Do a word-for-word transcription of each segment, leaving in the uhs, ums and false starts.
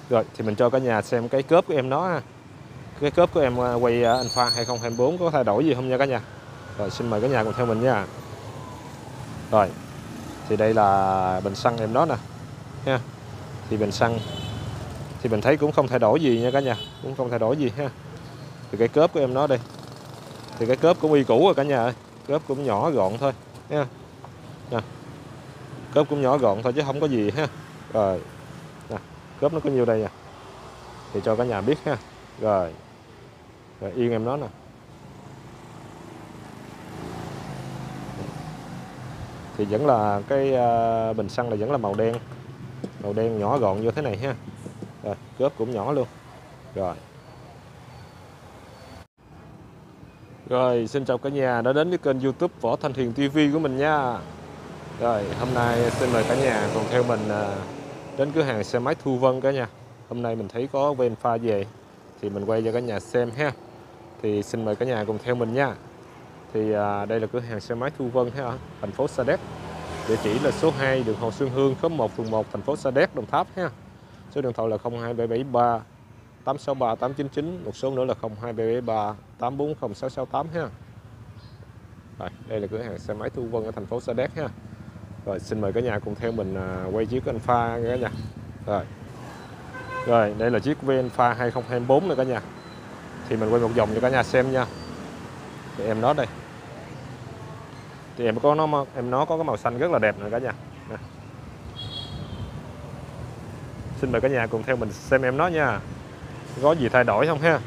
Rồi thì mình cho cả nhà xem cái cớp của em nó ha. Cái cớp của em quay Alpha hai không hai bốn có thay đổi gì không nha cả nhà. Rồi xin mời cả nhà cùng theo mình nha. Rồi thì đây là bình xăng em đó nè ha. Thì bình xăng thì mình thấy cũng không thay đổi gì nha cả nhà, cũng không thay đổi gì ha. Thì cái cớp của em nó đây, thì cái cớp cũng y cũ rồi cả nhà ơi, cớp cũng nhỏ gọn thôi nha. Nè, cớp cũng nhỏ gọn thôi chứ không có gì ha. Rồi nè, cớp nó có nhiêu đây nha, thì cho cả nhà biết ha. Rồi, rồi yên em nó nè. Thì vẫn là cái uh, bình xăng là vẫn là màu đen, màu đen nhỏ gọn như thế này ha. Rồi cớp cũng nhỏ luôn. Rồi Rồi xin chào cả nhà đã đến với kênh YouTube Võ Thanh Hiền ti vi của mình nha. Rồi hôm nay xin mời cả nhà cùng theo mình đến cửa hàng xe máy Thu Vân cả nhà. Hôm nay mình thấy có Venpha về thì mình quay cho cả nhà xem ha. Thì xin mời cả nhà cùng theo mình nha. Thì à, đây là cửa hàng xe máy Thu Vân ha, thành phố Sa Đéc. Địa chỉ là số hai đường Hồ Xuân Hương, khóm một, phường một, thành phố Sa Đéc, Đồng Tháp ha. Số điện thoại là không hai bảy bảy ba tám sáu ba tám chín chín, một số nữa là không hai bảy bảy ba tám bốn không sáu sáu tám ha. Rồi, đây là cửa hàng xe máy Thu Vân ở thành phố Sa Đéc ha. Rồi xin mời cả nhà cùng theo mình à, quay chiếc Alpha cả nhà. Rồi. Rồi, đây là chiếc Venpha hai không hai bốn này cả nhà. Thì mình quay một vòng cho cả nhà xem nha. Thì em nó đây. Thì em có nó em nó có cái màu xanh rất là đẹp nè cả nhà. Nè. Xin mời cả nhà cùng theo mình xem em nó nha. Có gì thay đổi không ha.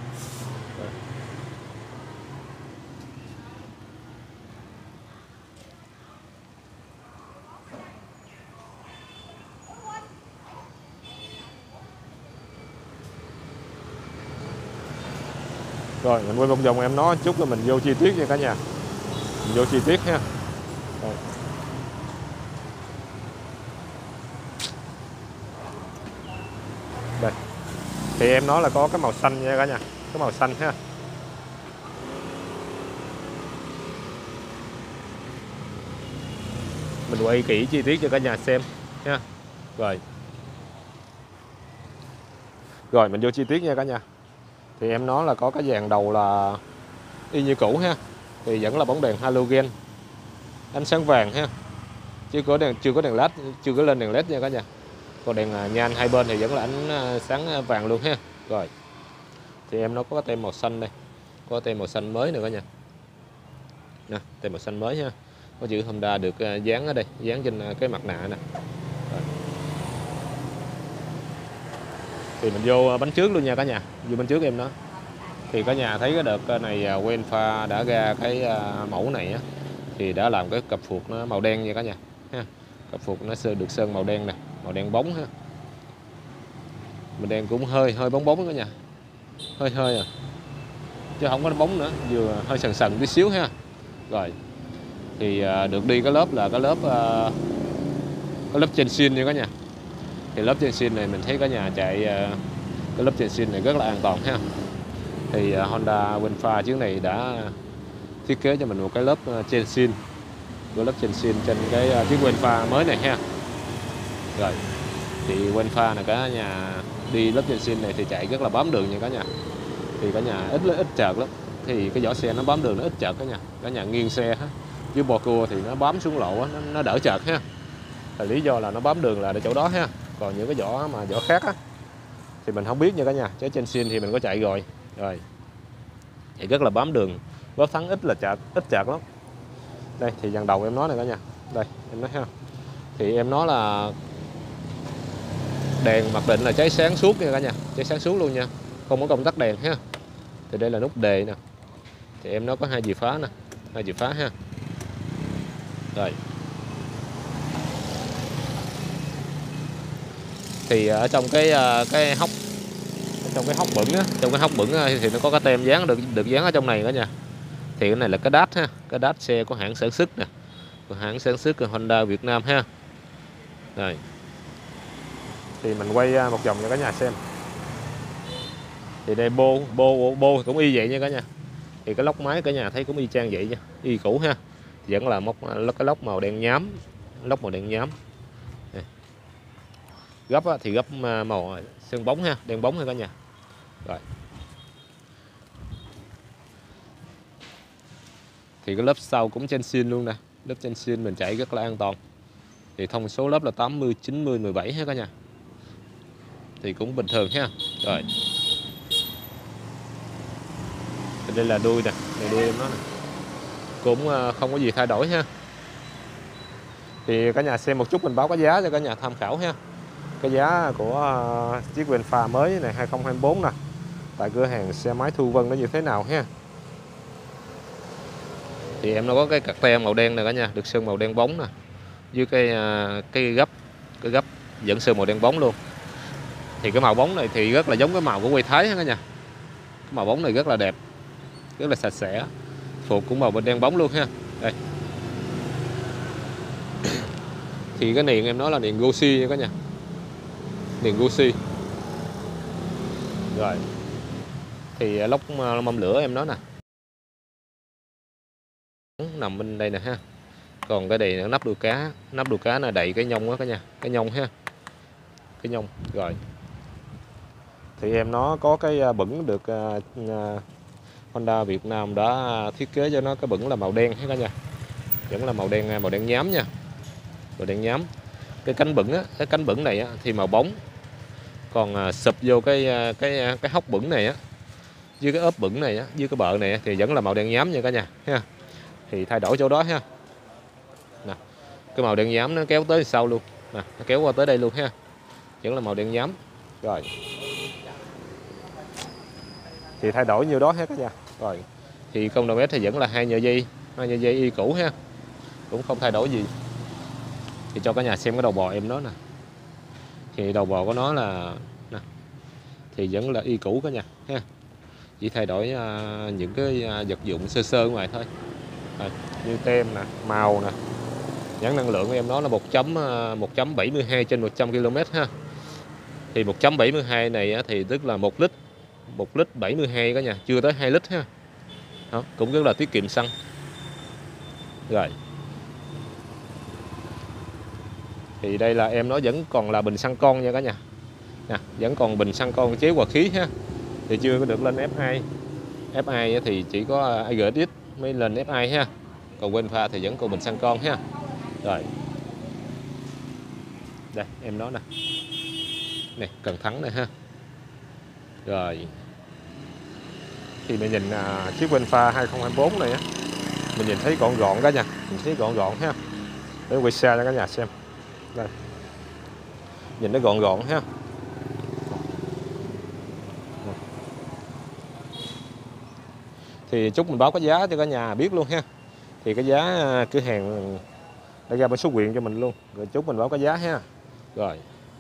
Rồi mình quay một vòng em nó chút là mình vô chi tiết nha cả nhà. Mình vô chi tiết ha. Rồi. Đây. Thì em nó là có cái màu xanh nha cả nhà, cái màu xanh ha. Mình quay kỹ chi tiết cho cả nhà xem ha. Rồi. Rồi mình vô chi tiết nha cả nhà. Thì em nó là có cái dàn đầu là y như cũ ha. Thì vẫn là bóng đèn halogen, ánh sáng vàng ha. Chứ có đèn chưa có đèn led, chưa có lên đèn led nha cả nhà. Còn đèn nhan hai bên thì vẫn là ánh sáng vàng luôn ha. Rồi. Thì em nó có cái tem màu xanh đây. Có tem màu xanh mới nữa cả nhà. Nè, tem màu xanh mới ha. Có chữ Honda được dán ở đây, dán trên cái mặt nạ nè. Rồi. Thì mình vô bánh trước luôn nha cả nhà. Vô bánh trước em nó. Thì cả nhà thấy cái đợt này Venpha đã ra cái mẫu này á, thì đã làm cái cặp phuộc nó màu đen nha cả nhà ha. Cặp phuộc nó được sơn màu đen nè, màu đen bóng ha. Màu đen cũng hơi hơi bóng bóng cả nhà. Hơi hơi à. Chứ không có bóng nữa, vừa hơi sần sần tí xíu ha. Rồi. Thì được đi cái lớp là cái lớp cái lớp Chenshin nha cả nhà. Thì lớp Chenshin này mình thấy cả nhà chạy cái lớp Chenshin này rất là an toàn ha. Thì Honda Venpha chiếc này đã thiết kế cho mình một cái lớp Chenshin, cái lớp Chenshin trên cái chiếc Venpha mới này ha. Rồi thì Venpha là cả nhà đi lớp Chenshin này thì chạy rất là bám đường nha cả nhà. Thì cả nhà ít ít chợt lắm, thì cái vỏ xe nó bám đường nó ít chợt cả nhà. Cả nhà nghiêng xe ha, dưới bò cua thì nó bám xuống lộ nó, nó đỡ chợt ha. Là lý do là nó bám đường là ở chỗ đó ha. Còn những cái vỏ mà vỏ khác á thì mình không biết nha cả nhà. Chứ Chenshin thì mình có chạy rồi. Rồi thì rất là bám đường, bóp thắng ít là chợt, ít chợt lắm. Đây thì dàn đầu em nói này cả nhà. Đây em nói ha. Thì em nói là đèn mặc định là cháy sáng suốt nha cả nhà, cháy sáng suốt luôn nha, không có công tắc đèn ha. Thì đây là nút đề nè. Thì em nó có hai chìa phá nè, hai chìa phá ha. Rồi. Thì ở trong cái cái hốc trong cái hốc bửng á, trong cái hốc bửng thì nó có cái tem dán được được dán ở trong này cả nhà. Thì cái này là cái đát ha, cái đát xe của hãng sản xuất nè, của hãng sản xuất của Honda Việt Nam ha. Rồi. Thì mình quay một vòng cho cả nhà xem. Thì đây bô bô bô cũng y vậy nha cả nhà. Thì cái lốc máy cả nhà thấy cũng y chang vậy nha, y cũ ha. Vẫn là móc cái lốc màu đen nhám, lốc màu đen nhám. Đây. Gấp á, thì gấp màu sơn bóng ha, đen bóng ha cả nhà. Rồi. Thì cái lớp sau cũng trên xin luôn nè, lớp trên xin mình chạy rất là an toàn. Thì thông số lớp là tám mươi, chín mươi, mười bảy ha cả nhà. Thì cũng bình thường ha. Rồi. Thì đây là đuôi nè, đây đuôi em nó nè. Cũng không có gì thay đổi ha. Thì cả nhà xem một chút mình báo cái giá cho cả nhà tham khảo ha. Cái giá của chiếc Venfa mới này hai không hai tư nè, tại cửa hàng xe máy Thu Vân nó như thế nào ha. Thì em nó có cái cạc te màu đen này cả nhà, được sơn màu đen bóng nè, với cái cái gấp cái gấp vẫn sơn màu đen bóng luôn. Thì cái màu bóng này thì rất là giống cái màu của quay Thái cả nhà. Cái màu bóng này rất là đẹp, rất là sạch sẽ. Phuộc cũng màu bên đen bóng luôn ha. Đây. Thì cái niền em nói là niền Gucci nha cả nhà, niền Gucci. Rồi. Thì lốc mâm lửa em nói nè, nằm bên đây nè ha. Còn cái này nắp đuôi cá, nắp đuôi cá là đậy cái nhông đó cả nhà, cái nhông ha, cái nhông. Rồi. Thì em nó có cái bửng được uh, Honda Việt Nam đã thiết kế cho nó cái bửng là màu đen hết cả nhà, vẫn là màu đen màu đen nhám nha, màu đen nhám. Cái cánh bửng á, cái cánh bửng này á, thì màu bóng, còn uh, sụp vô cái cái cái hốc bửng này á, dưới cái ốp bửng này á, dưới cái bợ này á, thì vẫn là màu đen nhám nha cả nhà ha. Thì thay đổi chỗ đó ha. Nè, cái màu đen nhám nó kéo tới sau luôn nè, nó kéo qua tới đây luôn ha, vẫn là màu đen nhám. Rồi. Thì thay đổi nhiêu đó hết cả nhà. Rồi. Thì công đầu ép thì vẫn là hai nhờ dây, hai nhờ dây y cũ ha, cũng không thay đổi gì. Thì cho cả nhà xem cái đầu bò em nó nè. Thì đầu bò của nó là nè, thì vẫn là y cũ cả nhà ha, chỉ thay đổi uh, những cái uh, vật dụng sơ sơ ngoài thôi. Rồi, như tem nè, màu nè, nhãn năng lượng của em nó là một chấm bảy mươi hai trên một trăm ki lô mét ha. Thì một chấm bảy mươi hai này á, thì tức là một lít, một lít bảy mươi hai cả nhà, chưa tới hai lít ha. Đó, cũng rất là tiết kiệm xăng. Rồi. Thì đây là em nó vẫn còn là bình xăng con nha cả nhà. Nè, vẫn còn bình xăng con chế hòa khí ha. Thì chưa có được lên ép hai. ép hai thì chỉ có i giê ét ích mới lên ép hai ha. Còn Venfa thì vẫn còn bình xăng con ha. Rồi. Đây, em nó nè. Nè, cần thắng này ha. Rồi. Thì mình nhìn à, chiếc Venfa hai không hai tư này á, mình nhìn thấy gọn gọn cả nhà, mình thấy gọn gọn ha. Để quay xe cho cả nhà xem. Đây. Nhìn nó gọn gọn ha. Thì chút mình báo cái giá cho cả nhà biết luôn ha. Thì cái giá cửa hàng đã ra bên số quyện cho mình luôn. Rồi chút mình báo cái giá ha. Rồi.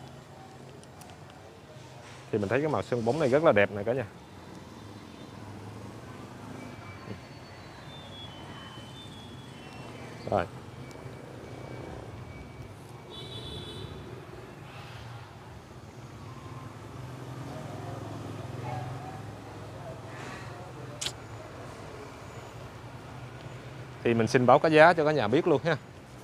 Thì mình thấy cái màu sơn bóng này rất là đẹp này cả nhà. Rồi. Thì mình xin báo cái giá cho cả nhà biết luôn ha.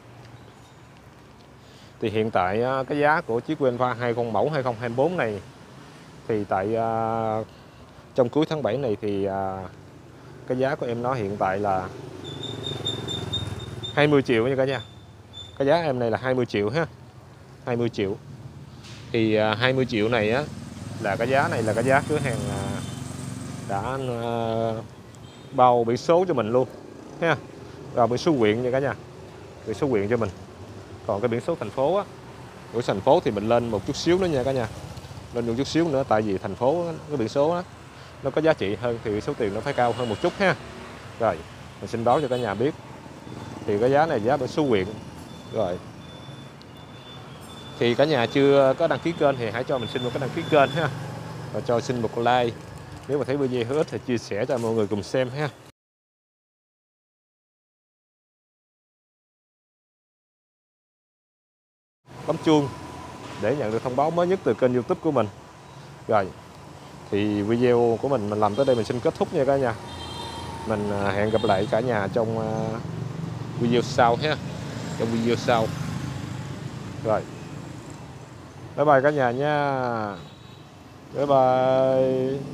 Thì hiện tại cái giá của chiếc Venfa hai không mẫu hai không hai tư này thì tại uh, trong cuối tháng bảy này thì uh, cái giá của em nó hiện tại là hai mươi triệu nha cả nhà. Cái giá em này là hai mươi triệu ha. hai mươi triệu. Thì uh, hai mươi triệu này á là cái giá này là cái giá cửa hàng uh, đã uh, bao biển số cho mình luôn ha. Rồi biển số huyện nha cả nhà, biển số huyện cho mình. Còn cái biển số thành phố á, biển số thành phố thì mình lên một chút xíu nữa nha cả nhà, lên một chút xíu nữa, tại vì thành phố cái biển số đó, nó có giá trị hơn thì số tiền nó phải cao hơn một chút ha. Rồi mình xin báo cho cả nhà biết. Thì cái giá này giá biển số huyện. Rồi thì cả nhà chưa có đăng ký kênh thì hãy cho mình xin một cái đăng ký kênh ha, và cho xin một like. Nếu mà thấy video hữu ích thì chia sẻ cho mọi người cùng xem ha. Bấm chuông để nhận được thông báo mới nhất từ kênh YouTube của mình. Rồi thì video của mình mình làm tới đây mình xin kết thúc nha cả nhà. Mình hẹn gặp lại cả nhà trong video sau ha, trong video sau. Rồi. Bye bye cả nhà nha. Bye bye.